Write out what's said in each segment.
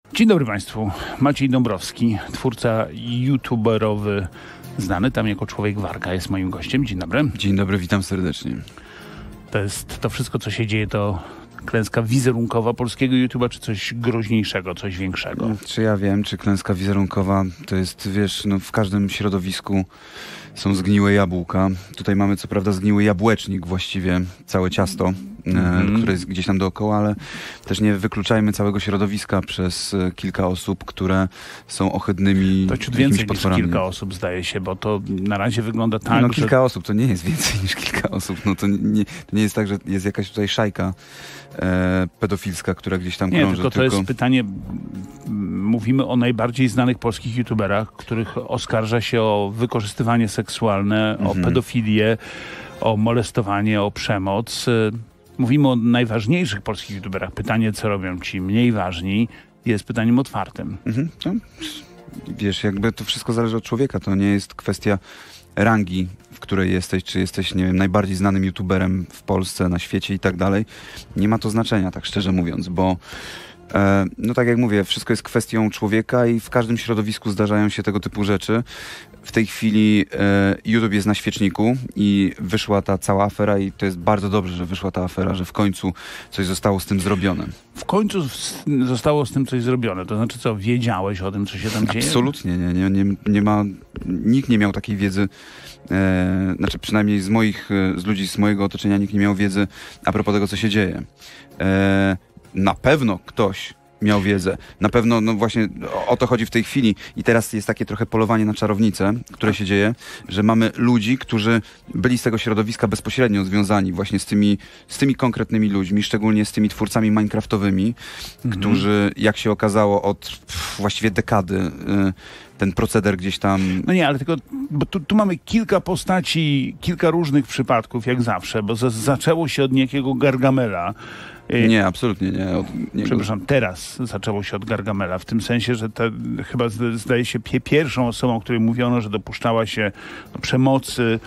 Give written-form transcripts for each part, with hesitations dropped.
Dzień dobry Państwu. Maciej Dąbrowski, twórca youtuberowy, znany tam jako Człowiek Warga, jest moim gościem. Dzień dobry. Dzień dobry, witam serdecznie. To wszystko, co się dzieje, to klęska wizerunkowa polskiego YouTube'a, czy coś groźniejszego, coś większego? Czy ja wiem, czy klęska wizerunkowa to jest, wiesz, no w każdym środowisku są zgniłe jabłka. Tutaj mamy co prawda zgniły jabłecznik właściwie, całe ciasto, które jest gdzieś tam dookoła, ale też nie wykluczajmy całego środowiska przez kilka osób, które są ohydnymi To ciut jakimiś więcej niż potworami. kilka osób, zdaje się, bo to na razie wygląda tak, No że... kilka osób, to nie jest więcej niż kilka osób. No to nie jest tak, że jest jakaś tutaj szajka pedofilska, która gdzieś tam Nie, krąży. tylko to jest pytanie, mówimy o najbardziej znanych polskich youtuberach, których oskarża się o wykorzystywanie seksualne, o pedofilię, o molestowanie, o przemoc. Mówimy o najważniejszych polskich youtuberach. Pytanie, co robią ci mniej ważni, jest pytaniem otwartym. No, wiesz, jakby to wszystko zależy od człowieka. To nie jest kwestia rangi, w której jesteś, czy jesteś, nie wiem, najbardziej znanym youtuberem w Polsce, na świecie i tak dalej. Nie ma to znaczenia, tak szczerze mówiąc, bo no tak jak mówię, wszystko jest kwestią człowieka i w każdym środowisku zdarzają się tego typu rzeczy. W tej chwili YouTube jest na świeczniku i wyszła ta cała afera i to jest bardzo dobrze, że wyszła ta afera, że w końcu coś zostało z tym zrobione. W końcu zostało z tym coś zrobione. To znaczy co, wiedziałeś o tym, co się tam dzieje? Absolutnie nie ma, nikt nie miał takiej wiedzy, znaczy przynajmniej z ludzi z mojego otoczenia nikt nie miał wiedzy a propos tego, co się dzieje. Na pewno ktoś miał wiedzę. Na pewno, no właśnie o to chodzi w tej chwili. I teraz jest takie trochę polowanie na czarownicę, które się dzieje, że mamy ludzi, którzy byli z tego środowiska bezpośrednio związani właśnie z tymi konkretnymi ludźmi, szczególnie z tymi twórcami minecraftowymi, którzy, jak się okazało, od właściwie dekady ten proceder gdzieś tam... No nie, ale tylko, bo tu mamy kilka postaci, kilka różnych przypadków, jak zawsze, bo zaczęło się od niejakiego Gargamela. Nie, absolutnie nie. Przepraszam, teraz zaczęło się od Gargamela, w tym sensie, że chyba zdaje się pierwszą osobą, o której mówiono, że dopuszczała się przemocy,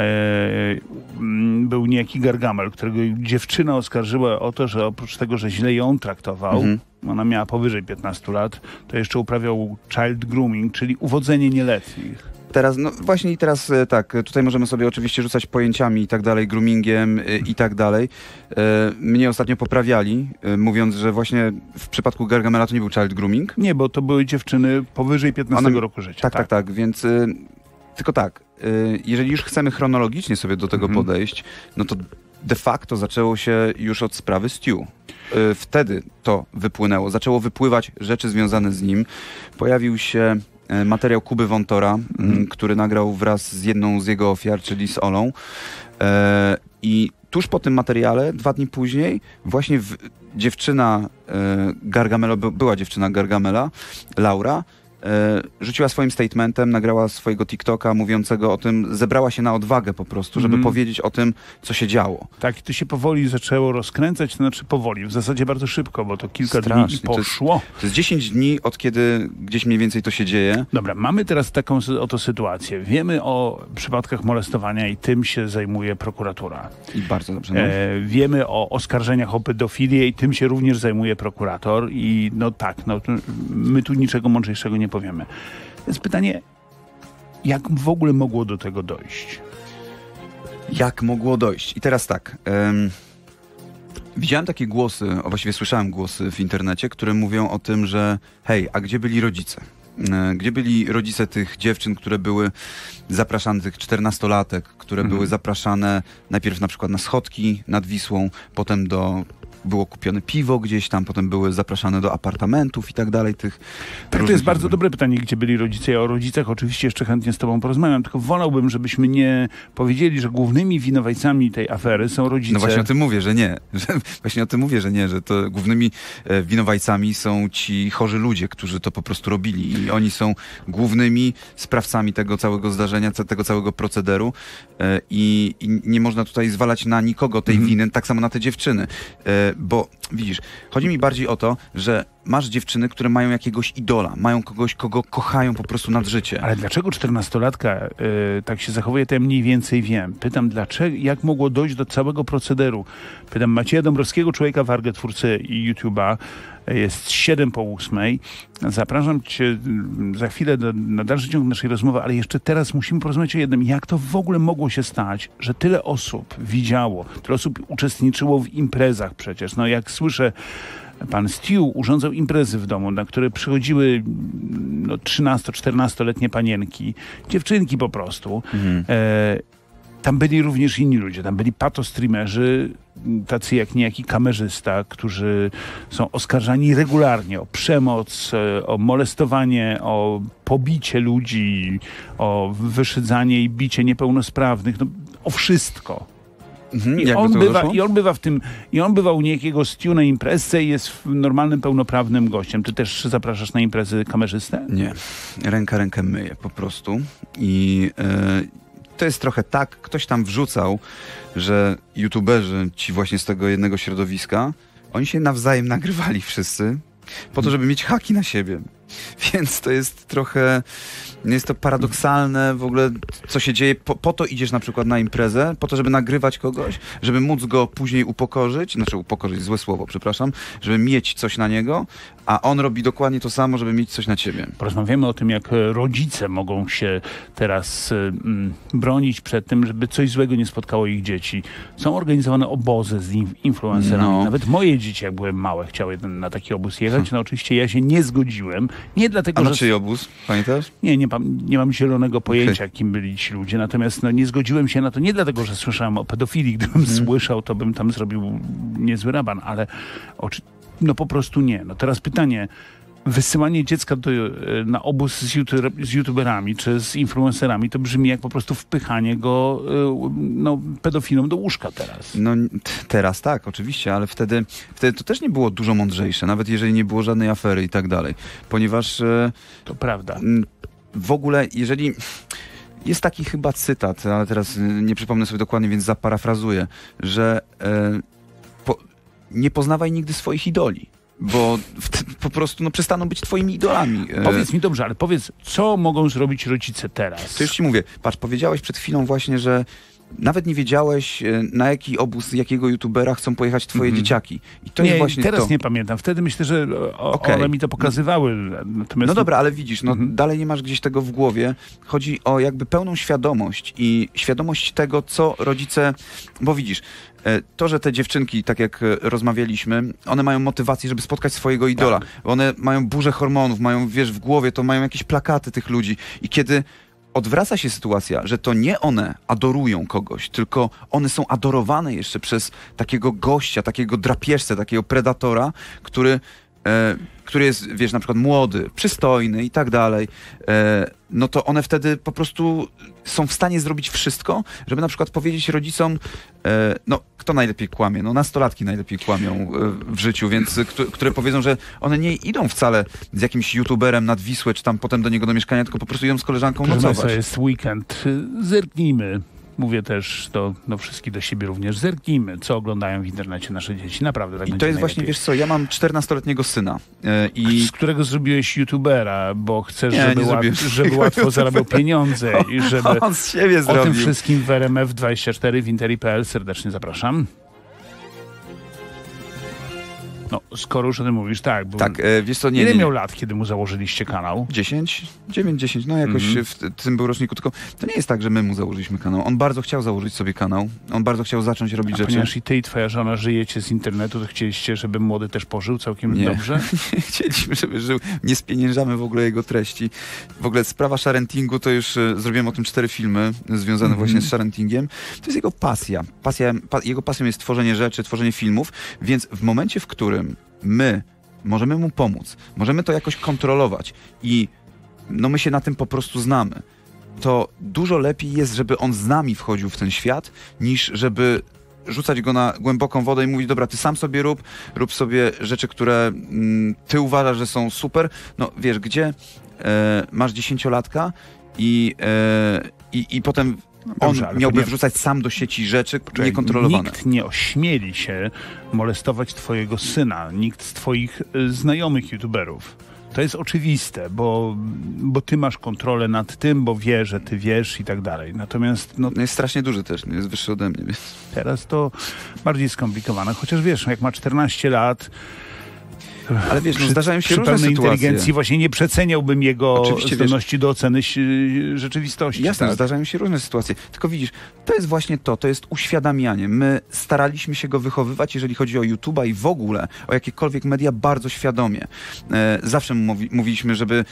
był niejaki Gargamel, którego dziewczyna oskarżyła o to, że oprócz tego, że źle ją traktował, ona miała powyżej 15 lat, to jeszcze uprawiał child grooming, czyli uwodzenie nieletnich. Teraz, no właśnie i teraz tak, tutaj możemy sobie oczywiście rzucać pojęciami i tak dalej, groomingiem i tak dalej. Mnie ostatnio poprawiali, mówiąc, że właśnie w przypadku Gargamela to nie był child grooming. Nie, bo to były dziewczyny powyżej 15 roku życia. Tak, więc tylko tak, jeżeli już chcemy chronologicznie sobie do tego podejść, no to de facto zaczęło się już od sprawy Stu. Wtedy to wypłynęło, zaczęło wypływać rzeczy związane z nim. Pojawił się materiał Kuby Wątora, który nagrał wraz z jedną z jego ofiar, czyli z Olą. I tuż po tym materiale, 2 dni później, właśnie dziewczyna Gargamela, była dziewczyna Gargamela, Laura, rzuciła swoim statementem, nagrała swojego TikToka mówiącego o tym, zebrała się na odwagę po prostu, żeby powiedzieć o tym, co się działo. Tak, i to się powoli zaczęło rozkręcać, to znaczy powoli, w zasadzie bardzo szybko, bo to kilka dni i poszło. To jest 10 dni, od kiedy gdzieś mniej więcej to się dzieje. Dobra, mamy teraz taką oto sytuację. Wiemy o przypadkach molestowania i tym się zajmuje prokuratura. I bardzo dobrze. No. Wiemy o oskarżeniach o pedofilię i tym się również zajmuje prokurator i no tak, no, my tu niczego mądrzejszego nie powiemy. Jest pytanie, jak w ogóle mogło do tego dojść? Jak mogło dojść? I teraz tak. Widziałem takie głosy, a właściwie słyszałem głosy w internecie, które mówią o tym, że hej, a gdzie byli rodzice? Gdzie byli rodzice tych dziewczyn, które były zapraszane, tych 14-latek, które były zapraszane najpierw na przykład na schodki nad Wisłą, potem było kupione piwo gdzieś tam, potem były zapraszane do apartamentów i tak dalej. Tak, to jest bardzo dobre pytanie, gdzie byli rodzice. Ja o rodzicach oczywiście jeszcze chętnie z tobą porozmawiam, tylko wolałbym, żebyśmy nie powiedzieli, że głównymi winowajcami tej afery są rodzice. No właśnie o tym mówię, że nie. Że to głównymi winowajcami są ci chorzy ludzie, którzy to po prostu robili i oni są głównymi sprawcami tego całego zdarzenia, tego całego procederu i nie można tutaj zwalać na nikogo tej winy, tak samo na te dziewczyny. Bo widzisz, chodzi mi bardziej o to, że masz dziewczyny, które mają jakiegoś idola, mają kogoś, kogo kochają po prostu nad życie. Ale dlaczego 14-latka tak się zachowuje, to ja mniej więcej wiem. Pytam, dlaczego, jak mogło dojść do całego procederu. Pytam Macieja Dąbrowskiego, Człowieka Wargę, twórcę YouTube'a. Jest 7:08. Zapraszam cię za chwilę na dalszy ciąg naszej rozmowy, ale jeszcze teraz musimy porozmawiać o jednym. Jak to w ogóle mogło się stać, że tyle osób widziało, tyle osób uczestniczyło w imprezach przecież. No jak słyszę, pan Stu urządzał imprezy w domu, na które przychodziły 13-14-letnie panienki, dziewczynki po prostu. Tam byli również inni ludzie, tam byli patostreamerzy, tacy jak niejaki kamerzysta, którzy są oskarżani regularnie o przemoc, o molestowanie, o pobicie ludzi, o wyszydzanie i bicie niepełnosprawnych, no, o wszystko. I on bywa u niejakiego Stu na imprezce i jest normalnym, pełnoprawnym gościem. Ty też zapraszasz na imprezy kamerzystę? Nie. Rękę myję po prostu. I to jest trochę tak, ktoś tam wrzucał, że youtuberzy, ci właśnie z tego jednego środowiska, oni się nawzajem nagrywali wszyscy po to, żeby mieć haki na siebie. Więc to jest trochę, jest to paradoksalne w ogóle, co się dzieje. Po to idziesz na przykład na imprezę, po to, żeby nagrywać kogoś, żeby móc go później upokorzyć, złe słowo, przepraszam, żeby mieć coś na niego, a on robi dokładnie to samo, żeby mieć coś na ciebie. Porozmawiamy o tym, jak rodzice mogą się teraz bronić przed tym, żeby coś złego nie spotkało ich dzieci. Są organizowane obozy z influencerami. No. Nawet moje dzieci, jak były małe, chciały na taki obóz jechać. No oczywiście ja się nie zgodziłem. Nie dlatego, a na że... czyj obóz? Pamiętasz? Nie mam zielonego pojęcia, kim byli ci ludzie. Natomiast nie zgodziłem się na to nie dlatego, że słyszałem o pedofilii. Gdybym słyszał, to bym tam zrobił niezły raban, ale po prostu nie. No teraz pytanie, wysyłanie dziecka na obóz z youtuberami czy z influencerami, to brzmi jak po prostu wpychanie go pedofilom do łóżka teraz. No teraz tak, oczywiście, ale wtedy to też nie było dużo mądrzejsze, nawet jeżeli nie było żadnej afery i tak dalej, ponieważ... To prawda. W ogóle, jeżeli... Jest taki chyba cytat, ale teraz nie przypomnę sobie dokładnie, więc zaparafrazuję, że nie poznawaj nigdy swoich idoli. Bo po prostu przestaną być twoimi idolami. Powiedz mi dobrze, ale powiedz, co mogą zrobić rodzice teraz? To już ci mówię. Patrz, powiedziałeś przed chwilą właśnie, że nawet nie wiedziałeś, na jaki obóz jakiego youtubera chcą pojechać twoje dzieciaki. I to jest właśnie teraz to. Nie pamiętam. Wtedy myślę, że one mi to pokazywały. Natomiast... No dobra, ale widzisz, dalej nie masz gdzieś tego w głowie. Chodzi o jakby pełną świadomość i świadomość tego, co rodzice... Bo widzisz, to, że te dziewczynki, tak jak rozmawialiśmy, one mają motywację, żeby spotkać swojego idola. Tak. One mają burzę hormonów, mają, w głowie, to mają jakieś plakaty tych ludzi. I kiedy odwraca się sytuacja, że to nie one adorują kogoś, tylko one są adorowane jeszcze przez takiego gościa, takiego drapieżcę, takiego predatora, który jest, na przykład młody, przystojny i tak dalej, no to one wtedy po prostu są w stanie zrobić wszystko, żeby na przykład powiedzieć rodzicom, kto najlepiej kłamie? Nastolatki najlepiej kłamią w życiu, więc które powiedzą, że one nie idą wcale z jakimś youtuberem nad Wisłę, czy tam potem do niego do mieszkania, tylko po prostu idą z koleżanką nocować. To jest weekend. Zerknijmy. Mówię też do wszystkich, do siebie również. Zerknijmy, co oglądają w internecie nasze dzieci. Naprawdę tak. I to jest właśnie, wiesz co, ja mam 14-letniego syna. Z którego zrobiłeś youtubera, bo chcesz, żeby łatwo zarabiał pieniądze i żeby on z siebie zrobił. O tym wszystkim w RMF24 w Interi.pl serdecznie zapraszam. No, skoro już o tym mówisz, tak. Bo tak, wiesz co, ile miał lat, kiedy mu założyliście kanał? 10, jakoś w tym był roczniku, tylko to nie jest tak, że my mu założyliśmy kanał. On bardzo chciał założyć sobie kanał, on bardzo chciał zacząć robić rzeczy. Ponieważ i ty i twoja żona żyjecie z internetu, to chcieliście, żeby młody też pożył całkiem dobrze? Nie, chcieliśmy, żeby żył. Nie spieniężamy w ogóle jego treści. W ogóle sprawa sharentingu, to już zrobiłem o tym 4 filmy związane właśnie z sharentingiem. To jest jego pasja. Jego pasją jest tworzenie rzeczy, tworzenie filmów, więc w momencie, w którym my możemy mu pomóc, możemy to jakoś kontrolować i my się na tym po prostu znamy, to dużo lepiej jest, żeby on z nami wchodził w ten świat, niż żeby rzucać go na głęboką wodę i mówić, dobra, ty sam sobie rób sobie rzeczy, które ty uważasz, że są super. No wiesz, gdzie masz 10-latka i potem Dobrze, on miałby wrzucać sam do sieci rzeczy niekontrolowane. Nikt nie ośmieli się molestować twojego syna, nikt z twoich znajomych youtuberów. To jest oczywiste, bo ty masz kontrolę nad tym, bo wie, że ty wiesz i tak dalej. Natomiast jest strasznie duży też, jest wyższy ode mnie. Więc... Teraz to bardziej skomplikowane. Chociaż wiesz, jak ma 14 lat... Ale wiesz, zdarzają się różne sytuacje. Inteligencji właśnie nie przeceniałbym jego zdolności do oceny rzeczywistości. Jasne, tak? Zdarzają się różne sytuacje. Tylko widzisz, to jest właśnie to jest uświadamianie. My staraliśmy się go wychowywać, jeżeli chodzi o YouTube'a i w ogóle o jakiekolwiek media bardzo świadomie. Zawsze mówiliśmy, żeby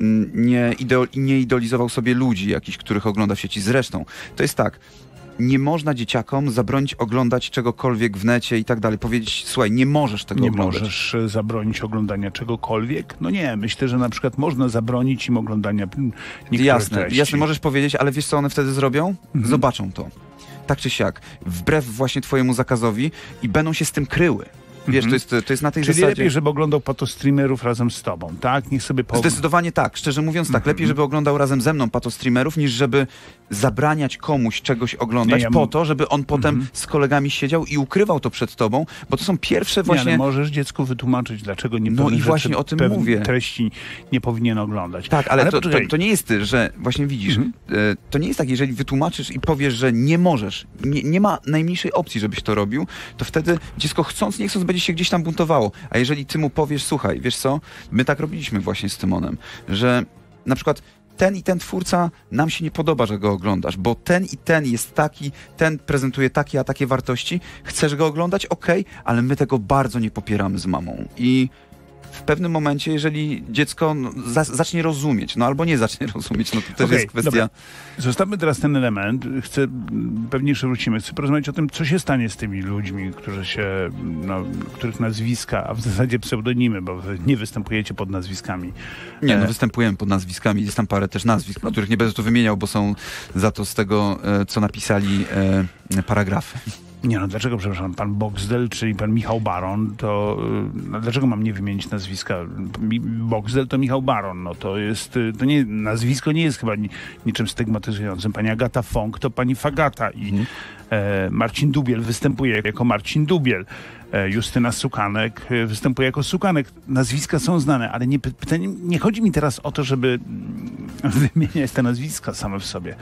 nie idolizował sobie ludzi jakichś, których ogląda w sieci. Zresztą, to jest tak, nie można dzieciakom zabronić oglądać czegokolwiek w necie i tak dalej. Powiedzieć, słuchaj, nie możesz tego oglądać. Nie możesz zabronić oglądania czegokolwiek? No nie, myślę, że na przykład można zabronić im oglądania niektórych treści. Jasne, możesz powiedzieć, ale wiesz, co one wtedy zrobią? Zobaczą to. Tak czy siak. Wbrew właśnie twojemu zakazowi i będą się z tym kryły. Wiesz, to jest na tej Czyli zasadzie... lepiej, żeby oglądał patostreamerów razem z tobą, tak? Niech sobie Zdecydowanie tak. Szczerze mówiąc tak. Lepiej, żeby oglądał razem ze mną patostreamerów, niż żeby zabraniać komuś czegoś oglądać po to, żeby on potem z kolegami siedział i ukrywał to przed tobą, bo to są pierwsze właśnie... ale możesz dziecku wytłumaczyć, dlaczego nie i właśnie o tym mówię. Treści nie powinien oglądać. Tak, ale to nie jest, że właśnie widzisz, to nie jest tak, jeżeli wytłumaczysz i powiesz, że nie możesz, nie ma najmniejszej opcji, żebyś to robił, to wtedy dziecko chcąc, nie chcąc będzie się gdzieś tam buntowało. A jeżeli ty mu powiesz, słuchaj, wiesz co, my tak robiliśmy właśnie z Tymonem, że na przykład ten i ten twórca, nam się nie podoba, że go oglądasz, bo ten i ten jest taki, ten prezentuje takie, a takie wartości, chcesz go oglądać? Okej, ale my tego bardzo nie popieramy z mamą. I w pewnym momencie, jeżeli dziecko zacznie rozumieć, albo nie zacznie rozumieć, to też jest kwestia... Dobra. Zostawmy teraz ten element. Pewnie jeszcze wrócimy. Chcę porozmawiać o tym, co się stanie z tymi ludźmi, których nazwiska, a w zasadzie pseudonimy, bo wy nie występujecie pod nazwiskami. Nie, występujemy pod nazwiskami. Jest tam parę też nazwisk, których nie będę tu wymieniał, bo są za to z tego, co napisali paragrafy. Nie dlaczego, przepraszam, pan Boxdel, czyli pan Michał Baron, to dlaczego mam nie wymienić nazwiska? Boxdel to Michał Baron, nazwisko nie jest chyba niczym stygmatyzującym. Pani Agata Fong to pani Fagata i Marcin Dubiel występuje jako Marcin Dubiel. Justyna Sukanek występuje jako Sukanek. Nazwiska są znane, ale nie chodzi mi teraz o to, żeby wymieniać te nazwiska same w sobie.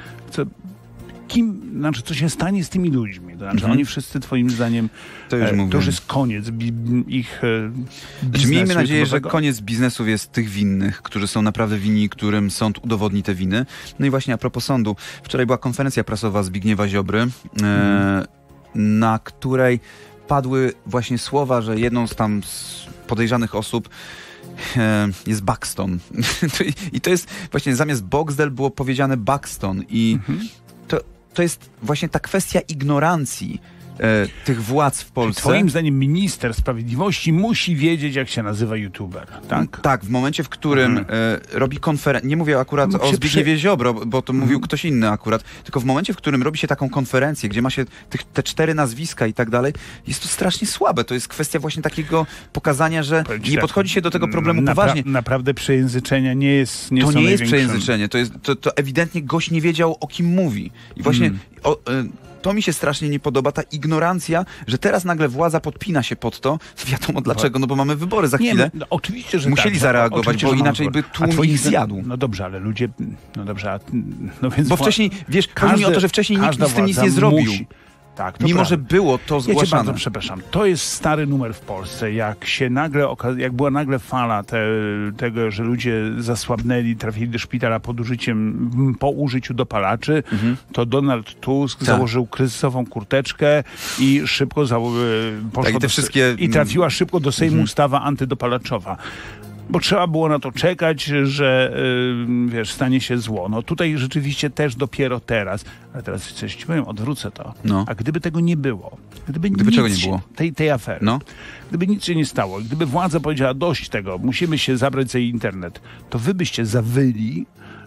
Co się stanie z tymi ludźmi? To znaczy, oni wszyscy twoim zdaniem, to już jest koniec ich biznesu. Miejmy nadzieję, że koniec biznesów jest tych winnych, którzy są naprawdę winni, którym sąd udowodni te winy. No i właśnie a propos sądu, wczoraj była konferencja prasowa Zbigniewa Ziobry, na której padły właśnie słowa, że jedną z podejrzanych osób jest Buxton. I to jest właśnie zamiast Boxdel było powiedziane Buxton i to jest właśnie ta kwestia ignorancji tych władz w Polsce. Twoim zdaniem minister sprawiedliwości musi wiedzieć, jak się nazywa youtuber, tak? Tak, w momencie, w którym robi konferencję, nie mówię akurat o Zbigniewie Ziobro, bo to mówił ktoś inny akurat, tylko w momencie, w którym robi się taką konferencję, gdzie ma się te 4 nazwiska i tak dalej, jest to strasznie słabe. To jest kwestia właśnie takiego pokazania, że nie podchodzi się do tego problemu poważnie. Naprawdę przejęzyczenia nie jest To nie jest przejęzyczenie, to ewidentnie gość nie wiedział, o kim mówi. I właśnie to mi się strasznie nie podoba, ta ignorancja, że teraz nagle władza podpina się pod to. Wiadomo dlaczego, bo mamy wybory za chwilę. Oczywiście, że musieli zareagować, bo inaczej by tłum ich zjadł. No dobrze, ale ludzie... więc bo wcześniej, wiesz, chodzi mi o to, że wcześniej nikt z tym nic nie zrobił. Tak, mimo, że było to zgłaszane. Ja cię bardzo przepraszam. To jest stary numer w Polsce. Jak była nagle fala tego, że ludzie zasłabnęli, trafili do szpitala po użyciu dopalaczy, to Donald Tusk założył kryzysową kurteczkę i szybko poszło i trafiła szybko do Sejmu ustawa antydopalaczowa. Bo trzeba było na to czekać, że stanie się zło. No tutaj rzeczywiście też dopiero teraz, ale teraz coś ci powiem, odwrócę to. A gdyby tego nie było, gdyby czego nie było? Tej afery, gdyby nic się nie stało, gdyby władza powiedziała dość tego, musimy się zabrać za internet, to wy byście zawyli,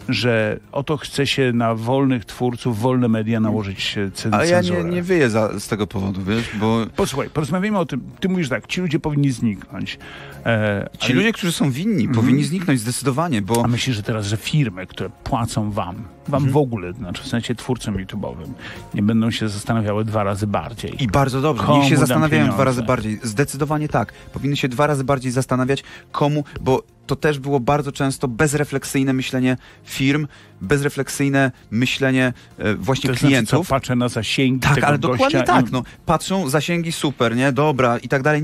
że oto chce się na wolnych twórców, wolne media nałożyć cenzurę. Ale ja nie wyję z tego powodu, wiesz, bo... Posłuchaj, porozmawiamy o tym. Ty mówisz tak, ci ludzie powinni zniknąć. Ci ludzie, którzy są winni, powinni zniknąć zdecydowanie, bo... A myślisz, że teraz, że firmy, które płacą wam w ogóle, znaczy w sensie twórcom YouTube'owym, nie będą się zastanawiały 2 razy bardziej? I bardzo dobrze, niech się zastanawiają 2 razy bardziej. Zdecydowanie tak. Powinny się 2 razy bardziej zastanawiać, komu, bo to też było bardzo często bezrefleksyjne myślenie firm, bezrefleksyjne myślenie właśnie to klientów. Znaczy, co, patrzę na zasięgi tak, tego ale gościa dokładnie tak. No, patrzą, zasięgi super, nie? Dobra i tak dalej.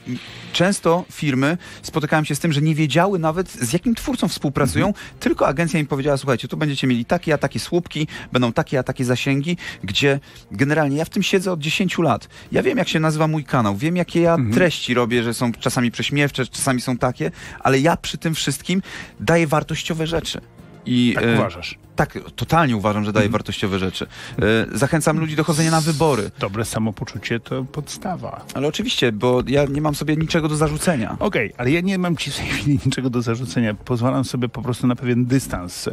Często firmy spotykają się z tym, że nie wiedziały nawet, z jakim twórcą współpracują, tylko agencja im powiedziała, słuchajcie, tu będziecie mieli takie a takie słupki, będą takie a takie zasięgi, gdzie generalnie ja w tym siedzę od 10 lat. Ja wiem, jak się nazywa mój kanał, wiem, jakie ja treści robię, że są czasami prześmiewcze, czasami są takie, ale ja przy tym wszystkim daję wartościowe rzeczy. I, tak uważasz? Tak, totalnie uważam, że daję wartościowe rzeczy. Zachęcam ludzi do chodzenia na wybory. Dobre samopoczucie to podstawa. Ale oczywiście, bo ja nie mam sobie niczego do zarzucenia. Okej, ale ja nie mam ci w tej chwili niczego do zarzucenia. Pozwalam sobie po prostu na pewien dystans.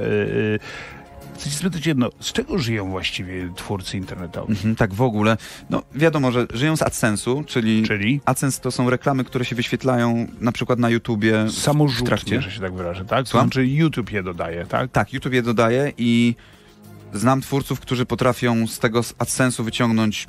Chcę ci spytać jedno, z czego żyją właściwie twórcy internetowi? Tak w ogóle. No wiadomo, że żyją z AdSense'u, czyli AdSense to są reklamy, które się wyświetlają na przykład na YouTubie w trakcie. Że się tak wyrażę, tak? Słucham? Znaczy YouTube je dodaje, tak? Tak, YouTube je dodaje i znam twórców, którzy potrafią z tego AdSense'u wyciągnąć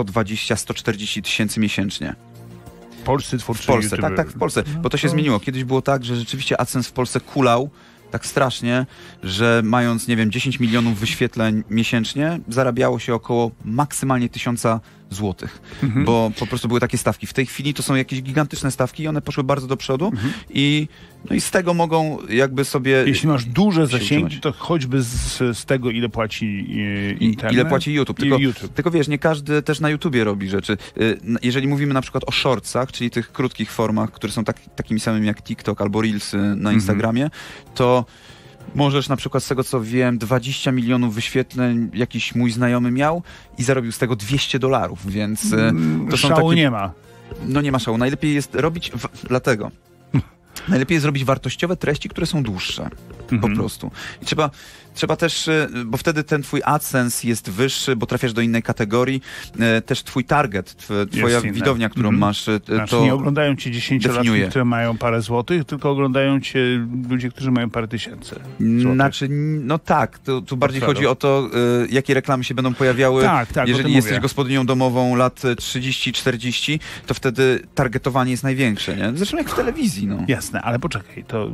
120-140 tysięcy miesięcznie. Polscy twórcy w Polsce, YouTube. tak, w Polsce. Bo to się zmieniło. Kiedyś było tak, że rzeczywiście AdSense w Polsce kulał tak strasznie, że mając, nie wiem, 10 milionów wyświetleń miesięcznie, zarabiało się około maksymalnie 1000 złotych, bo po prostu były takie stawki. W tej chwili to są jakieś gigantyczne stawki i one poszły bardzo do przodu i z tego mogą jakby sobie... Jeśli masz duże zasięgi, to choćby z tego, ile płaci internet. Ile płaci YouTube. Tylko wiesz, nie każdy też na YouTubie robi rzeczy. Jeżeli mówimy na przykład o shortsach, czyli tych krótkich formach, które są takimi samymi jak TikTok albo Reelsy na Instagramie, to możesz na przykład z tego, co wiem, 20 milionów wyświetleń jakiś mój znajomy miał i zarobił z tego $200, więc to są szału takie... nie ma. No nie ma szału. Najlepiej jest robić... Dlatego. Najlepiej jest robić wartościowe treści, które są dłuższe. Po prostu. I trzeba też, bo wtedy ten twój AdSense jest wyższy, bo trafiasz do innej kategorii. Też twój target, twoja widownia, którą masz, znaczy, to nie oglądają cię 10-latki, które mają parę złotych, tylko oglądają cię ludzie, którzy mają parę tysięcy złotych. Znaczy, no tak, tu bardziej chodzi o to, jakie reklamy się będą pojawiały. Tak, jeżeli jesteś gospodynią domową lat 30-40, to wtedy targetowanie jest największe, nie? Zresztą jak w telewizji, no. Jasne, ale poczekaj, to...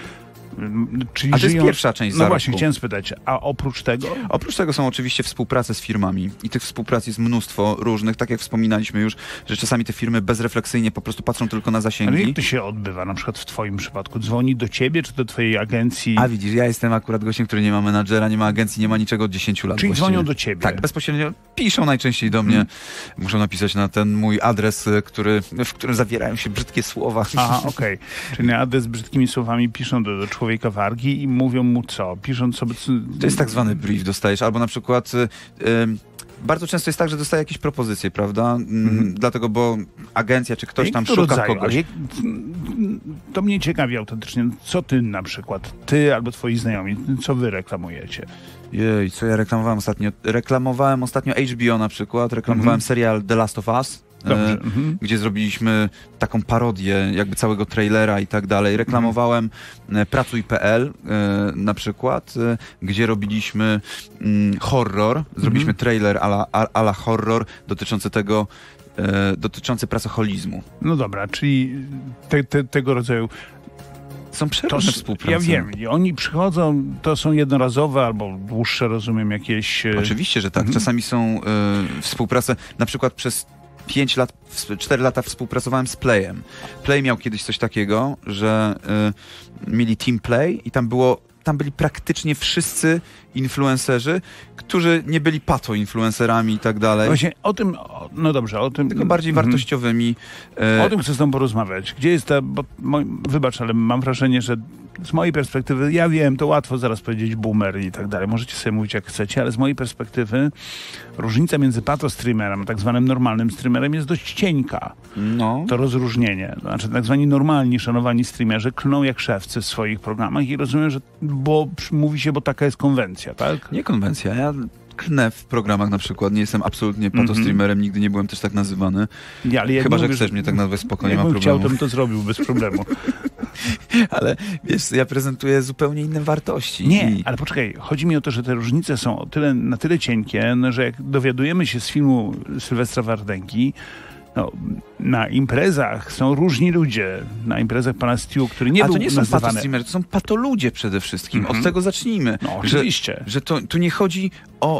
Czyli a to jest pierwsza część zarobku. No właśnie, chciałem spytać, a oprócz tego? Oprócz tego są oczywiście współprace z firmami i tych współprac jest mnóstwo różnych, tak jak wspominaliśmy już, że czasami te firmy bezrefleksyjnie po prostu patrzą tylko na zasięgi. Ale jak to się odbywa, na przykład w twoim przypadku? Dzwoni do ciebie, czy do twojej agencji? A widzisz, ja jestem akurat gościem, który nie ma menadżera, nie ma agencji, nie ma niczego od 10 lat. Czyli właściwie. Dzwonią do ciebie? Tak, bezpośrednio piszą najczęściej do mnie. Muszą napisać na ten mój adres, w którym zawierają się brzydkie słowa. Aha, okej. Czyli na adres z brzydkimi słowami piszą do człowieka wargi i mówią mu co? Piszą sobie... To jest tak zwany brief dostajesz, albo na przykład... bardzo często jest tak, że dostaję jakieś propozycje, prawda? Dlatego, bo agencja czy ktoś tam szuka kogoś. To mnie ciekawi autentycznie. Co ty na przykład, ty albo twoi znajomi, co wy reklamujecie? Jej, co ja reklamowałem ostatnio? Reklamowałem ostatnio HBO na przykład, reklamowałem serial The Last of Us. Gdzie zrobiliśmy taką parodię jakby całego trailera i tak dalej. Reklamowałem Pracuj.pl na przykład, gdzie robiliśmy horror. Zrobiliśmy trailer a la horror dotyczący pracoholizmu. No dobra, czyli tego rodzaju... Są przeróżne współprace. Ja wiem, i oni przychodzą, to są jednorazowe albo dłuższe, rozumiem, jakieś... Oczywiście, że tak. Czasami są współprace, na przykład przez 4 lata współpracowałem z Playem. Play miał kiedyś coś takiego, że mieli Team Play i tam byli praktycznie wszyscy influencerzy, którzy nie byli pato-influencerami i tak dalej. Właśnie o tym, no dobrze, o tym... Tylko bardziej wartościowymi. O tym chcę z tobą porozmawiać. Gdzie jest ta... Wybacz, ale mam wrażenie, że z mojej perspektywy, ja wiem, to łatwo zaraz powiedzieć boomer i tak dalej, możecie sobie mówić jak chcecie, ale z mojej perspektywy różnica między patostreamerem a tak zwanym normalnym streamerem jest dość cienka. No. To rozróżnienie. Znaczy tak zwani normalni, szanowani streamerzy klną jak szewcy w swoich programach i rozumiem, że mówi się, bo taka jest konwencja, tak? Nie konwencja, ja klnę w programach na przykład, nie jestem absolutnie patostreamerem, nigdy nie byłem też tak nazywany. Chyba, że chcesz mnie tak nazwać, spoko, nie ma problemu. Chciał, to bym to zrobił bez problemu. Ale wiesz, ja prezentuję zupełnie inne wartości. Nie, ale poczekaj, chodzi mi o to, że te różnice są na tyle cienkie, że jak dowiadujemy się z filmu Sylwestra Wardęgi, no, na imprezach są różni ludzie. Na imprezach pana Stu, który nie był nazywany... to nie są patostreamerzy, to są patoludzie przede wszystkim. Od tego zacznijmy. No, oczywiście. Że tu nie chodzi o...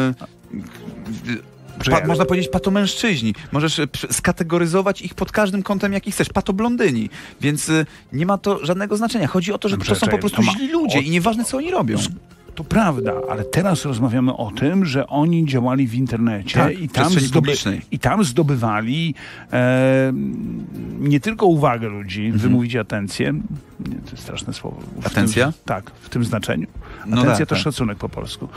można powiedzieć patomężczyźni. Możesz skategoryzować ich pod każdym kątem, jaki chcesz. Patoblondyni. Więc nie ma to żadnego znaczenia. Chodzi o to, że to są po prostu źli ludzie i nieważne, co oni robią. To prawda, ale teraz rozmawiamy o tym, że oni działali w internecie, tak, i tam zdobywali nie tylko uwagę ludzi, wy mówicie atencję, nie, to jest straszne słowo. Atencja? Tak, w tym znaczeniu. No Atencja to tak. szacunek po polsku.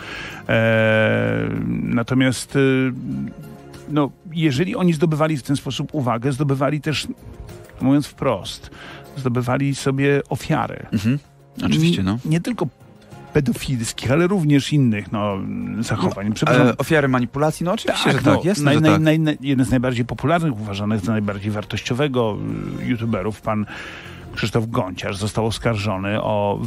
Natomiast no, jeżeli oni zdobywali w ten sposób uwagę, zdobywali też, mówiąc wprost, zdobywali sobie ofiary. Oczywiście, no. Nie tylko pedofilskich, ale również innych zachowań. Ofiary manipulacji? No oczywiście, że tak. Jasne, że tak. Jeden z najbardziej popularnych, uważanych za najbardziej wartościowego youtuberów, pan Krzysztof Gonciarz, został oskarżony o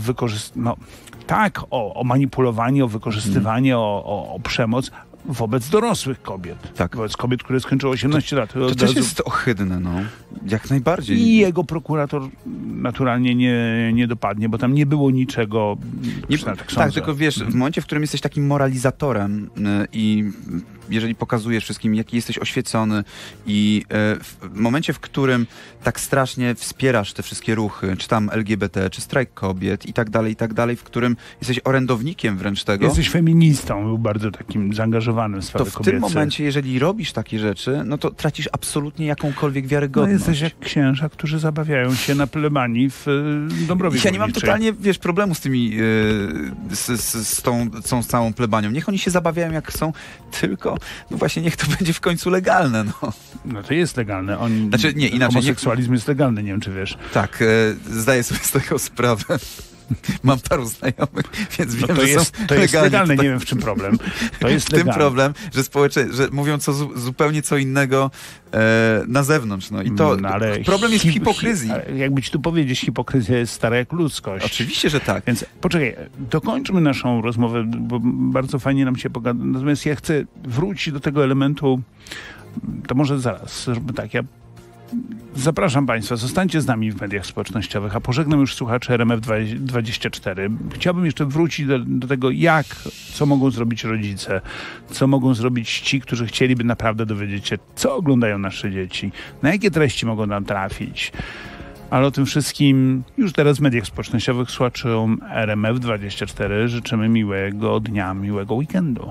o manipulowanie, o wykorzystywanie, o przemoc wobec dorosłych kobiet. Tak. Wobec kobiet, które skończyły 18 lat. To też jest ohydne, no. Jak najbardziej. I jego prokurator naturalnie nie dopadnie, bo tam nie było niczego. Tak, tylko wiesz, w momencie, w którym jesteś takim moralizatorem i jeżeli pokazujesz wszystkim, jaki jesteś oświecony i w momencie, w którym tak strasznie wspierasz te wszystkie ruchy, czy tam LGBT, czy strajk kobiet i tak dalej, w którym jesteś orędownikiem wręcz tego. Jesteś feministą, był bardzo takim zaangażowanym w sprawy kobiece. W tym momencie, jeżeli robisz takie rzeczy, no to tracisz absolutnie jakąkolwiek wiarygodność. No jesteś jak księża, którzy zabawiają się na plebanii w Dąbrowie Ja nie mam totalnie, problemu z tymi, z tą całą plebanią. Niech oni się zabawiają jak chcą, tylko no właśnie niech to będzie w końcu legalne, no. No to jest legalne. Inaczej. Homoseksualizm jest legalny, nie wiem, czy wiesz. Tak, zdaję sobie z tego sprawę. Mam paru znajomych, więc wiem, to jest legalne, nie wiem w czym problem. To jest legalne. W tym problem, że mówią zupełnie co innego na zewnątrz. No. I to problem jest w hipokryzji. Jakby ci tu powiedzieć, hipokryzja jest stara jak ludzkość. Oczywiście, że tak. Więc poczekaj, dokończmy naszą rozmowę, bo bardzo fajnie nam się pogada. Natomiast ja chcę wrócić do tego elementu, to może zaraz, tak, zapraszam Państwa, zostańcie z nami w mediach społecznościowych, a pożegnam już słuchaczy RMF24. Chciałbym jeszcze wrócić do tego, co mogą zrobić rodzice, co mogą zrobić ci, którzy chcieliby naprawdę dowiedzieć się, co oglądają nasze dzieci, na jakie treści mogą nam trafić. Ale o tym wszystkim już teraz w mediach społecznościowych słuchaczom RMF24 życzymy miłego dnia, miłego weekendu.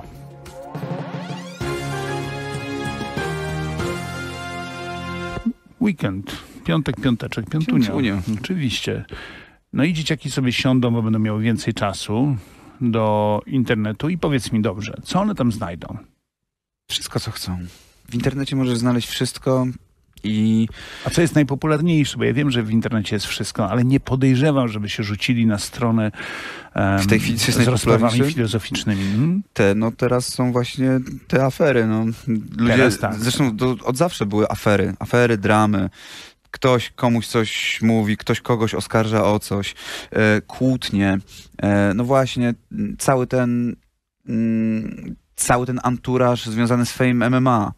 Weekend, piąteczek, piątunio. Oczywiście. No i dzieciaki sobie siądą, bo będą miały więcej czasu do internetu i powiedz mi dobrze, co one tam znajdą? Wszystko, co chcą. W internecie możesz znaleźć wszystko A co jest najpopularniejsze? Bo ja wiem, że w internecie jest wszystko, ale nie podejrzewam, żeby się rzucili na stronę w tej chwili jest z rozprawami filozoficznymi. Teraz są właśnie te afery. No. Ludzie, zresztą od zawsze były afery, dramy. Ktoś komuś coś mówi, ktoś kogoś oskarża o coś, kłótnie. No właśnie, cały ten anturaż związany z Fame MMA.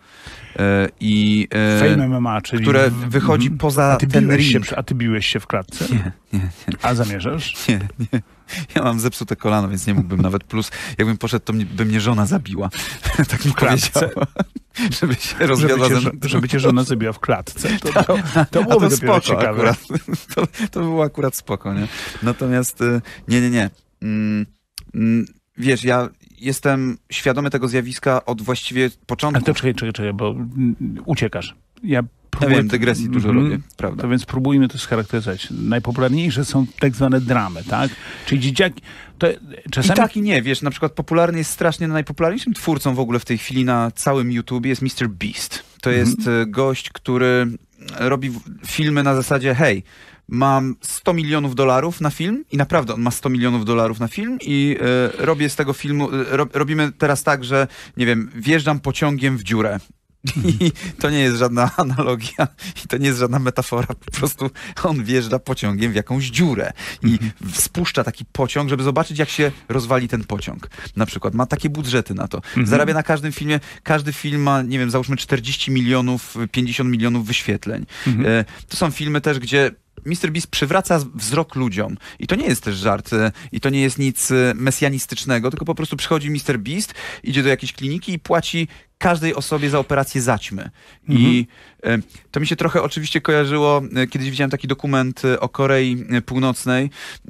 Fame MMA, czyli... Które wychodzi poza ten ring. A ty biłeś się w klatce? Nie. A zamierzasz? Nie. Ja mam zepsute kolano, więc nie mógłbym nawet. Plus, jakbym poszedł, to by mnie żona zabiła. Tak mi powiedziała. Żeby się rozwiodła żeby cię żona zabiła w klatce. To byłoby dopiero ciekawe. To było akurat spoko, nie? Natomiast nie. Wiesz, ja jestem świadomy tego zjawiska od właściwie początku. Ale to czekaj, bo uciekasz. Ja Ja wiem, dygresji dużo robię, prawda. To więc próbujmy to scharakteryzować. Najpopularniejsze są tak zwane dramy, tak? Czyli dzieciaki... To czasami... I tak i nie, wiesz, na przykład popularny jest strasznie, najpopularniejszym twórcą w ogóle w tej chwili na całym YouTubie jest Mr. Beast. To jest gość, który robi filmy na zasadzie, hej, mam $100 milionów na film i naprawdę on ma $100 milionów na film i robię z tego filmu, robimy teraz tak, że nie wiem, wjeżdżam pociągiem w dziurę. I to nie jest żadna analogia i to nie jest żadna metafora, po prostu on wjeżdża pociągiem w jakąś dziurę i spuszcza taki pociąg, żeby zobaczyć, jak się rozwali ten pociąg. Na przykład ma takie budżety na to. Zarabia na każdym filmie, każdy film ma, nie wiem, załóżmy 40 milionów, 50 milionów wyświetleń. To są filmy też, gdzie Mr. Beast przywraca wzrok ludziom. I to nie jest też żart, i to nie jest nic mesjanistycznego, tylko po prostu przychodzi Mr. Beast, idzie do jakiejś kliniki i płaci każdej osobie za operację zaćmy. I to mi się trochę oczywiście kojarzyło, kiedyś widziałem taki dokument o Korei Północnej,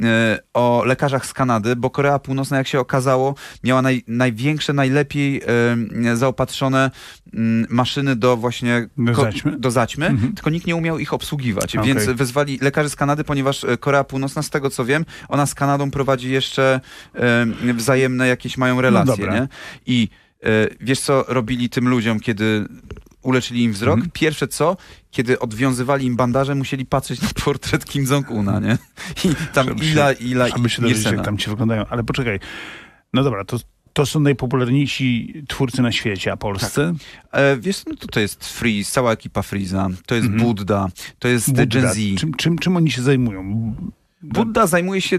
o lekarzach z Kanady, bo Korea Północna, jak się okazało, miała największe, najlepiej zaopatrzone maszyny do właśnie do zaćmy, tylko nikt nie umiał ich obsługiwać. Okay. Więc wezwali lekarzy z Kanady, ponieważ Korea Północna, z tego co wiem, ona z Kanadą prowadzi jeszcze wzajemne jakieś mają relacje, nie? I wiesz, co robili tym ludziom, kiedy uleczyli im wzrok? Pierwsze co, kiedy odwiązywali im bandaże, musieli patrzeć na portret Kim Jong-una, nie? I tam żeby się dowiedzieć, jak tam ci wyglądają. Ale poczekaj, no dobra, to są najpopularniejsi twórcy na świecie, a polscy? Tak. Wiesz, no to jest Freeze, cała ekipa Freeza, to jest Budda, to jest Gen Z. Czym oni się zajmują? Budda zajmuje się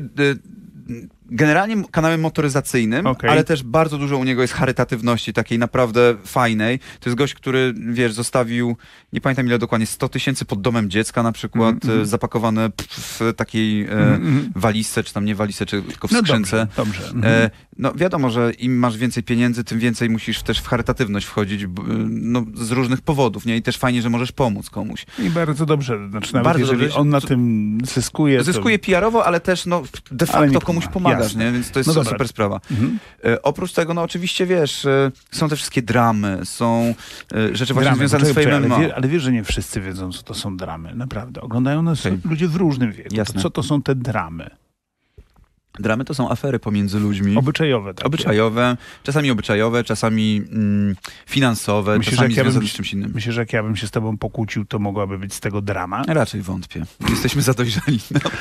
generalnie kanałem motoryzacyjnym, ale też bardzo dużo u niego jest charytatywności, takiej naprawdę fajnej. To jest gość, który, wiesz, zostawił, nie pamiętam ile dokładnie, 100 000 pod domem dziecka na przykład, zapakowane w takiej walizce, czy tam nie walizce, czy tylko w skrzynce. Dobrze. No wiadomo, że im masz więcej pieniędzy, tym więcej musisz też w charytatywność wchodzić, no, z różnych powodów, nie? I też fajnie, że możesz pomóc komuś. I bardzo dobrze. Znaczy, nawet bardzo jeżeli dobrze, on na tym zyskuje. Zyskuje PR-owo, ale też no, de facto komuś pomagasz, nie? Więc to jest super sprawa. Oprócz tego, no oczywiście, wiesz, są te wszystkie dramy, są rzeczy właśnie związane z Fame. Ale wiesz, że nie wszyscy wiedzą, co to są dramy. Naprawdę. Oglądają nas ludzie w różnym wieku. To co to są te dramy? Dramy to są afery pomiędzy ludźmi. Obyczajowe. Takie. Obyczajowe, czasami finansowe, czasami związane z czymś innym. Myślę, że jak ja bym się z tobą pokłócił, to mogłaby być z tego drama? Raczej wątpię. Jesteśmy za dojrzali na to.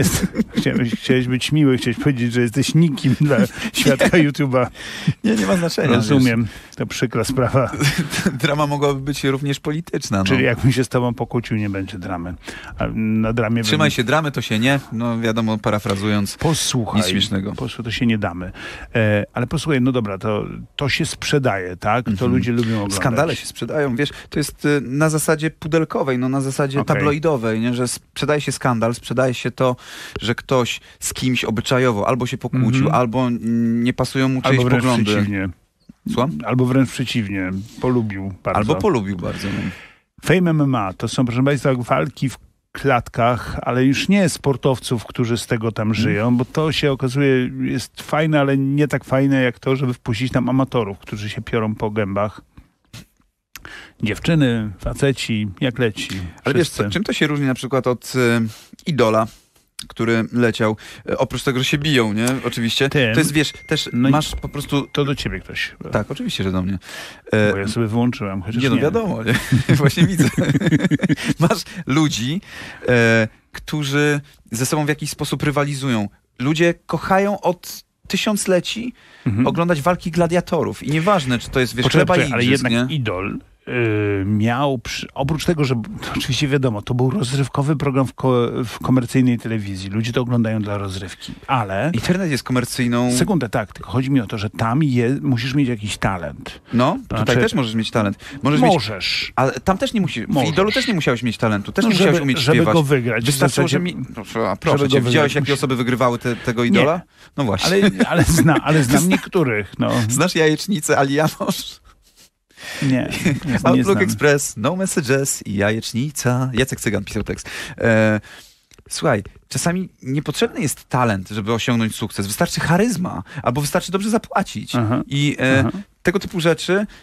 Chciałeś być miły, chciałeś powiedzieć, że jesteś nikim dla świadka YouTube'a. Nie ma znaczenia. Rozumiem. To przykra sprawa. Drama mogłaby być również polityczna. No. Czyli jakbym się z tobą pokłócił, nie będzie dramy. A na dramie Trzymaj się dramy, to się nie. No wiadomo, parafrazując. Posłuchaj. Nic śmiesznego. To się nie damy. Ale posłuchaj, no dobra, to się sprzedaje, tak? To ludzie lubią oglądać. Skandale się sprzedają, wiesz, to jest na zasadzie pudelkowej, no na zasadzie tabloidowej, nie? Że sprzedaje się skandal, sprzedaje się to, że ktoś z kimś obyczajowo albo się pokłócił, albo nie pasują mu czyjeś poglądy. Przeciwnie. Słucham? Albo wręcz przeciwnie, polubił bardzo. No. Fame MMA to są, proszę Państwa, walki w klatkach, ale już nie sportowców, którzy z tego tam żyją, bo to się okazuje jest fajne, ale nie tak fajne jak to, żeby wpuścić tam amatorów, którzy się piorą po gębach. Dziewczyny, faceci, jak leci. Ale wiesz, czym to się różni na przykład od Idola, który leciał, oprócz tego, że się biją, nie? Oczywiście. To jest, wiesz, też masz po prostu... To do ciebie ktoś. Tak, oczywiście, że do mnie. Bo ja sobie wyłączyłem, chociaż nie. No wiadomo, nie? Właśnie widzę. Masz ludzi, którzy ze sobą w jakiś sposób rywalizują. Ludzie kochają od tysiącleci oglądać walki gladiatorów. I nieważne, czy to jest, wiesz, chleba i igrzysk, ale jednak nie? Idol miał, oprócz tego, że to oczywiście wiadomo, to był rozrywkowy program w komercyjnej telewizji. Ludzie to oglądają dla rozrywki, ale... Internet jest komercyjną... Sekundę, tak, tylko chodzi mi o to, że tam musisz mieć jakiś talent. No, tutaj też możesz mieć talent. Możesz. Ale tam też nie musisz. W Idolu też nie musiałeś mieć talentu, też nie musiałeś umieć żeby śpiewać. Go wygrać. Wystarczyło, że proszę cię, widziałeś, jakie osoby wygrywały tego Idola? Nie. No właśnie. Ale znam niektórych, no. Znasz Jajecznicę, Ali Janosz? Nie. Outlook Express, No Messages i Jajecznica. Jacek Cygan pisał tekst. Słuchaj, czasami niepotrzebny jest talent, żeby osiągnąć sukces. Wystarczy charyzma, albo wystarczy dobrze zapłacić. I tego typu rzeczy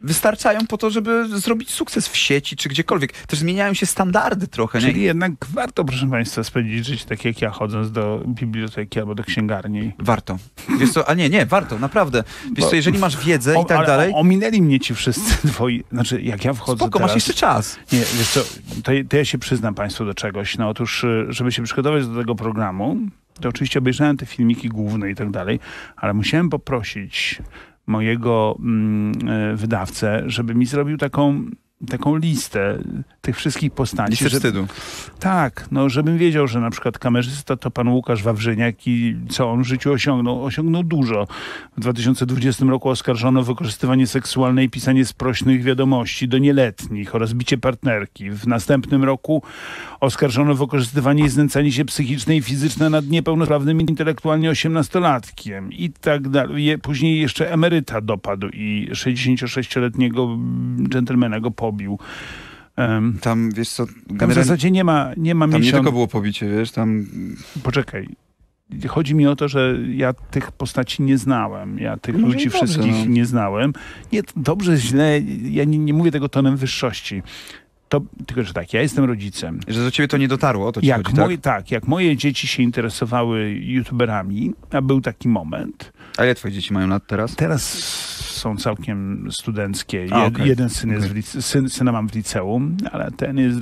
wystarczają po to, żeby zrobić sukces w sieci czy gdziekolwiek. Też zmieniają się standardy trochę. Czyli nie? jednak warto, proszę państwa, spędzić życie tak jak ja, chodząc do biblioteki albo do księgarni. Warto. Wiesz co, a nie, warto, naprawdę. Wiesz co, jeżeli masz wiedzę i tak dalej... Ominęli mnie ci wszyscy twoi... Znaczy, jak ja wchodzę Spoko, teraz... masz jeszcze czas. Nie, wiesz co, to ja się przyznam państwu do czegoś. No otóż, żeby się przygotować do tego programu, to oczywiście obejrzałem te filmiki główne i tak dalej, ale musiałem poprosić mojego wydawcę, żeby mi zrobił taką listę tych wszystkich postaci. Listę wstydu. Tak, no żebym wiedział, że na przykład kamerzysta to pan Łukasz Wawrzyniak i co on w życiu osiągnął. Osiągnął dużo. W 2020 roku oskarżono o wykorzystywanie seksualne i pisanie sprośnych wiadomości do nieletnich oraz bicie partnerki. W następnym roku oskarżono o wykorzystywanie i znęcanie się psychiczne i fizyczne nad niepełnosprawnym intelektualnie 18-latkiem i tak dalej. Później jeszcze emeryta dopadł i 66-letniego dżentelmena go pobił. Tam, wiesz co... Tam w zasadzie nie ma Tam nie tylko było pobicie, wiesz, tam... Poczekaj. Chodzi mi o to, że ja tych postaci nie znałem. Ja tych ludzi wszystkich nie znałem. Nie, dobrze, źle. Ja nie mówię tego tonem wyższości. Tylko, że tak, ja jestem rodzicem. Że do ciebie to nie dotarło, o to ci chodzi, tak? Jak moje dzieci się interesowały youtuberami, a był taki moment. A ile twoje dzieci mają lat teraz? Teraz są całkiem studenckie. Okay. Jeden syn jest syna mam w liceum, ale ten jest...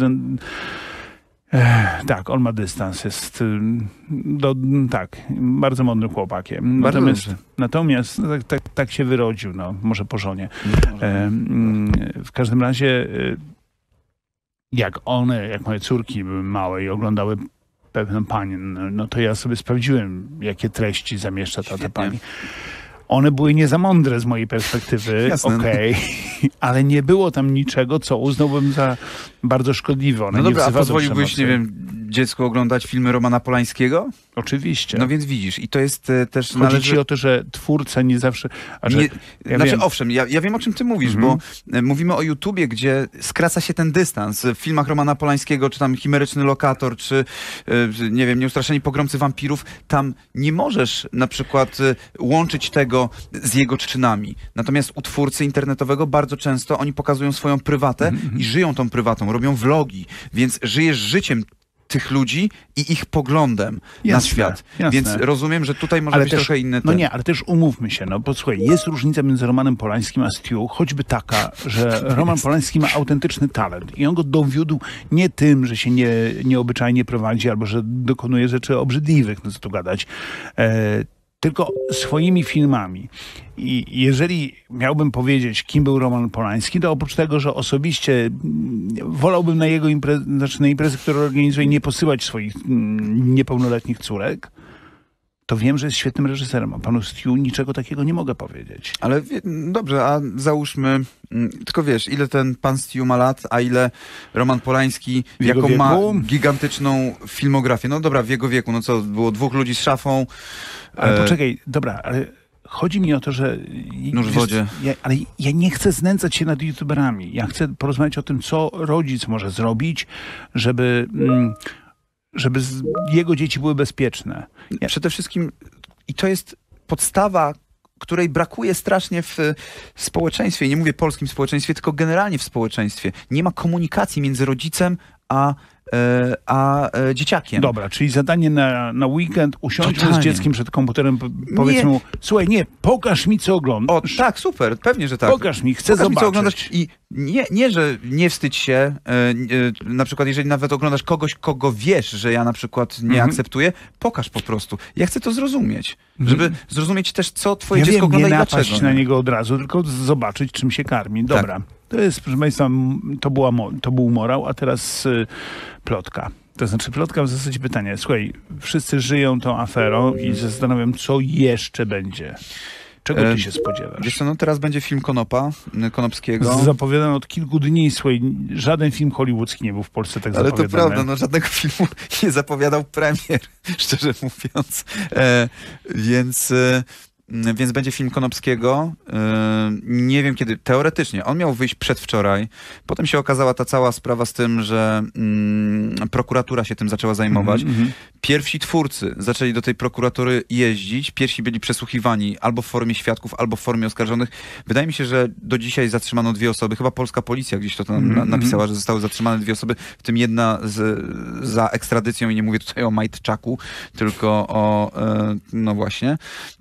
tak, on ma dystans, jest bardzo mądrym chłopakiem. Natomiast no, tak się wyrodził, no, może po żonie. W każdym razie jak moje córki były małe i oglądały pewną panię, no to ja sobie sprawdziłem, jakie treści zamieszcza ta pani. One były nie za mądre z mojej perspektywy, okej, ale nie było tam niczego, co uznałbym za bardzo szkodliwe. One no dobra, a pozwoliłbyś, nie wiem, dziecku oglądać filmy Romana Polańskiego? Oczywiście. No więc widzisz, i to jest też... Chodzi ci o to, że twórca nie zawsze... Owszem, ja wiem, o czym ty mówisz, bo mówimy o YouTubie, gdzie skraca się ten dystans. W filmach Romana Polańskiego, czy tam Chimeryczny Lokator, czy nie wiem, Nieustraszeni Pogromcy Wampirów, tam nie możesz na przykład łączyć tego z jego czynami. Natomiast u twórcy internetowego bardzo często oni pokazują swoją prywatę i żyją tą prywatą, robią vlogi, więc żyjesz życiem tych ludzi i ich poglądem na świat. Jasne. Więc rozumiem, że tutaj może być trochę inny... No nie, ale też umówmy się, no bo słuchaj, jest różnica między Romanem Polańskim a Stu, choćby taka, że Roman Polański ma autentyczny talent i on go dowiódł nie tym, że się nieobyczajnie prowadzi albo że dokonuje rzeczy obrzydliwych, no co tu gadać, tylko swoimi filmami. I jeżeli miałbym powiedzieć, kim był Roman Polański, to oprócz tego, że osobiście wolałbym na jego imprezy, które organizuje, nie posyłać swoich niepełnoletnich córek, to wiem, że jest świetnym reżyserem. A panu Stu niczego takiego nie mogę powiedzieć. Ale dobrze, a załóżmy, tylko wiesz, ile ten pan Stu ma lat, a ile Roman Polański, jaką ma gigantyczną filmografię. No dobra, w jego wieku, no co, było 2 ludzi z szafą. Ale poczekaj, dobra, ale chodzi mi o to, że... Nóż w wodzie. Ale ja nie chcę znęcać się nad youtuberami. Ja chcę porozmawiać o tym, co rodzic może zrobić, żeby jego dzieci były bezpieczne. Przede wszystkim, i to jest podstawa, której brakuje strasznie w społeczeństwie. Nie mówię polskim społeczeństwie, tylko generalnie w społeczeństwie. Nie ma komunikacji między rodzicem a dzieciakiem. Dobra, czyli zadanie na weekend, usiądźmy z dzieckiem przed komputerem, powiedz mu, słuchaj, pokaż mi, co oglądasz. O, tak, super, pewnie, że tak. Chcę zobaczyć. Mi, co oglądasz. I nie, że nie wstydź się, na przykład jeżeli nawet oglądasz kogoś, kogo wiesz, że ja na przykład nie akceptuję, pokaż po prostu. Ja chcę to zrozumieć, żeby zrozumieć też, co twoje dziecko ogląda i dlaczego. Nie napaść na niego od razu, tylko zobaczyć, czym się karmi. Dobra. Tak. To jest, proszę Państwa, to był morał, a teraz plotka. To znaczy plotka w zasadzie pytanie. Słuchaj, wszyscy żyją tą aferą i zastanawiam, co jeszcze będzie. Czego ty się spodziewasz? Wiesz co, no teraz będzie film Konopskiego. Zapowiadany od kilku dni, słuchaj, żaden film hollywoodzki nie był w Polsce tak zapowiadany. Ale to prawda, no żadnego filmu nie zapowiadał premier, szczerze mówiąc. Więc więc będzie film Konopskiego. Nie wiem kiedy, teoretycznie. On miał wyjść przedwczoraj. Potem się okazała ta cała sprawa z tym, że prokuratura się tym zaczęła zajmować. Pierwsi twórcy zaczęli do tej prokuratury jeździć. Pierwsi byli przesłuchiwani albo w formie świadków, albo w formie oskarżonych. Wydaje mi się, że do dzisiaj zatrzymano 2 osoby. Chyba polska policja gdzieś to tam napisała, że zostały zatrzymane 2 osoby, w tym jedna za ekstradycją i nie mówię tutaj o Majtczaku, tylko o no właśnie.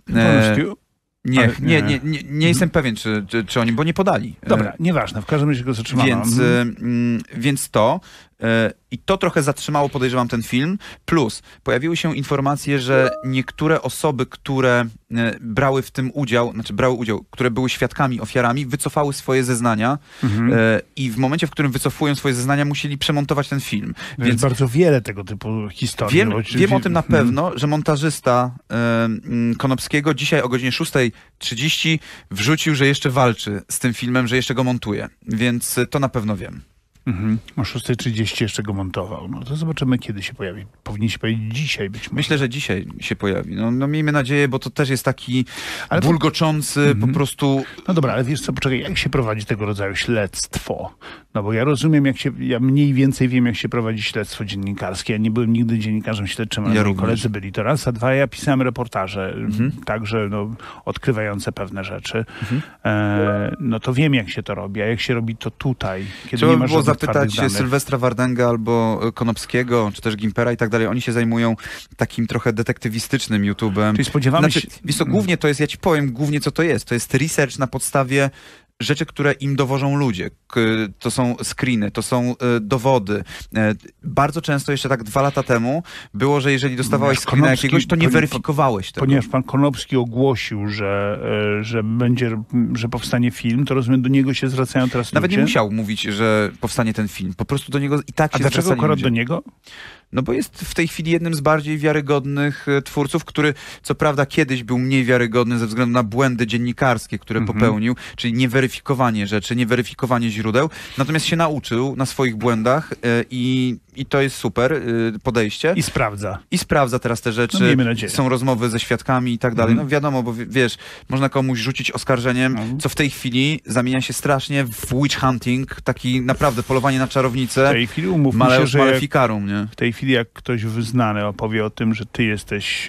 Nie jestem pewien, czy oni, bo nie podali. Dobra, nieważne, w każdym razie go zatrzymano. Więc to i to trochę zatrzymało, podejrzewam, ten film. Plus pojawiły się informacje, że niektóre osoby, które brały w tym udział, które były świadkami, ofiarami, wycofały swoje zeznania i w momencie, w którym wycofują swoje zeznania, musieli przemontować ten film. Więc bardzo wiele tego typu historii. Wiem o tym na pewno, że montażysta Konopskiego dzisiaj o godzinie 6:30 wrzucił, że jeszcze walczy z tym filmem, że jeszcze go montuje. Więc to na pewno wiem. O 6:30 jeszcze go montował. No to zobaczymy, kiedy się pojawi. Powinien się pojawić dzisiaj być może. Myślę, że dzisiaj się pojawi. No miejmy nadzieję, bo to też jest taki bulgoczący po prostu... No dobra, ale wiesz co, poczekaj, jak się prowadzi tego rodzaju śledztwo? No bo ja rozumiem, ja mniej więcej wiem, jak się prowadzi śledztwo dziennikarskie. Ja nie byłem nigdy dziennikarzem śledczym, ale moi koledzy byli to raz, a dwa ja pisałem reportaże, także no, odkrywające pewne rzeczy. No to wiem, jak się to robi, a jak się robi to tutaj, kiedy nie ma żadnych zapytać Sylwestra Wardęga albo Konopskiego, czy też Gimpera i tak dalej. Oni się zajmują takim trochę detektywistycznym YouTube'em. Czyli spodziewamy się... Wiesz co, głównie to jest, ja ci powiem głównie co to jest. To jest research na podstawie rzeczy, które im dowożą ludzie. To są screeny, to są dowody. Bardzo często, jeszcze tak 2 lata temu, było, że jeżeli dostawałeś screena jakiegoś, to nie weryfikowałeś tego. Ponieważ pan Konopski ogłosił, że powstanie film, to rozumiem, do niego się zwracają teraz Nawet ludzie. nie musiał mówić, że powstanie ten film. Po prostu do niego i tak się zwracali. A dlaczego akurat do niego? No bo jest w tej chwili jednym z bardziej wiarygodnych twórców, który co prawda kiedyś był mniej wiarygodny ze względu na błędy dziennikarskie, które popełnił, czyli nieweryfikowanie rzeczy, nieweryfikowanie źródeł, natomiast się nauczył na swoich błędach i to jest super podejście. I sprawdza. I sprawdza teraz te rzeczy. No, miejmy nadzieję. Są rozmowy ze świadkami i tak dalej. No wiadomo, bo wiesz, można komuś rzucić oskarżeniem, co w tej chwili zamienia się strasznie w witch hunting, taki naprawdę polowanie na czarownicę. W tej chwili umówmy się, że Maleficarum, nie? W tej chwili jak ktoś wyznany opowie o tym, że ty jesteś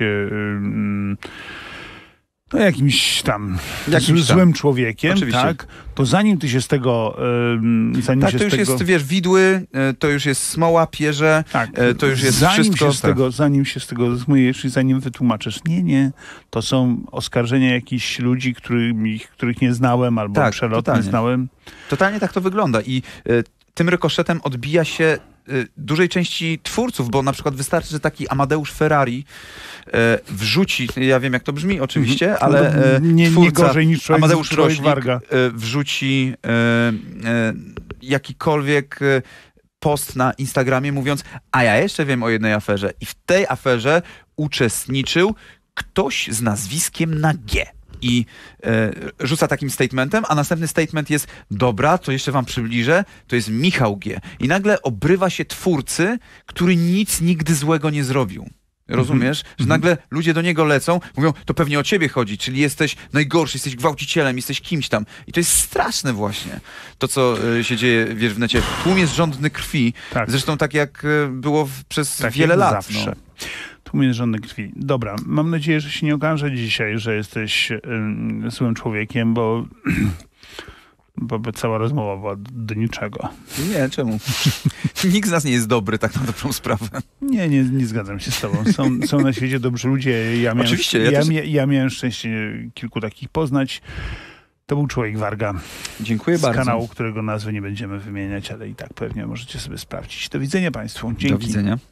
no jakimś tam złym człowiekiem, tak, to zanim ty się z tego... to już jest, wiesz, widły, to już jest smoła, pierze, to już jest wszystko... Zanim się z tego zmyjesz i zanim wytłumaczysz, nie, to są oskarżenia jakichś ludzi, których nie znałem albo przelotnie znałem. Totalnie tak to wygląda i tym rykoszetem odbija się dużej części twórców, bo na przykład wystarczy, że taki Amadeusz Ferrari wrzuci, ja wiem jak to brzmi oczywiście, ale nie gorzej niż Amadeusz Roślik Warga wrzuci jakikolwiek post na Instagramie mówiąc, a ja jeszcze wiem o jednej aferze i w tej aferze uczestniczył ktoś z nazwiskiem na G. I rzuca takim statementem, a następny statement jest, dobra, to jeszcze wam przybliżę, to jest Michał G. I nagle obrywa się twórcy, który nic nigdy złego nie zrobił. Rozumiesz? Że nagle ludzie do niego lecą, mówią, to pewnie o ciebie chodzi, czyli jesteś najgorszy, jesteś gwałcicielem, jesteś kimś tam. I to jest straszne właśnie, to co się dzieje, wiesz, w necie. Tłum jest żądny krwi, zresztą tak jak było przez wiele lat. Zawsze. Tłum jest żądny krwi. Dobra, mam nadzieję, że się nie okaże dzisiaj, że jesteś złym człowiekiem, bo cała rozmowa była do niczego. Nie, czemu? Nikt z nas nie jest dobry, tak na dobrą sprawę. Nie zgadzam się z tobą. Są na świecie dobrzy ludzie. Oczywiście. Ja miałem szczęście kilku takich poznać. To był Człowiek Warga. Dziękuję bardzo. Z kanału, którego nazwy nie będziemy wymieniać, ale i tak pewnie możecie sobie sprawdzić. Do widzenia państwu. Dzięki. Do widzenia.